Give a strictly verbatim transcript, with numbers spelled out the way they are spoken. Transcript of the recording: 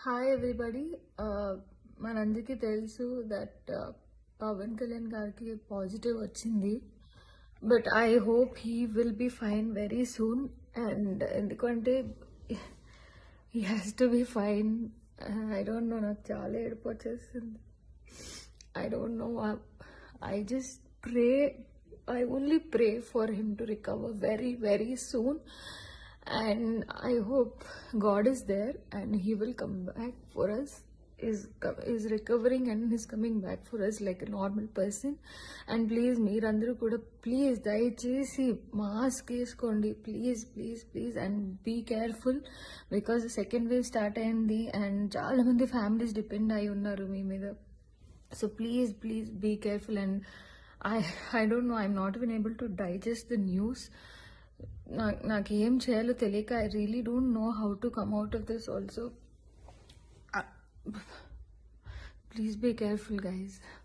Hi everybody. మనందరికీ తెలుసు that Pawan Kalyan గారికి పాజిటివ్ వచ్చింది. But I hope he will be fine very soon. And ఎందుకంటే he has to be fine. I don't know, నాకు చాలా ఏడుపు వచ్చేస్తుంది. I don't know. I just pray, I only pray for him to recover very, very soon. And I hope God is there and he will come back for us. Is is recovering and he's coming back for us like a normal person. And please, meerandaru kuda please dayachesi mask veskondi, please please please, and be careful because the second wave start ayindi and chaala mandi families depend ayi unnaru mee meeda. So please please be careful. And I I don't know, I'm not even able to digest the news. నాకు ఏం చేయాలో తెలియక I really don't know how to come out of this also. Please be careful, guys.